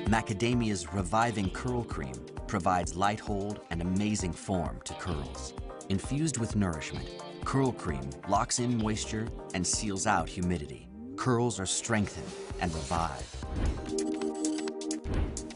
Macadamia's reviving curl cream provides light hold and amazing form to curls. Infused with nourishment, curl cream locks in moisture and seals out humidity. Curls are strengthened and revived.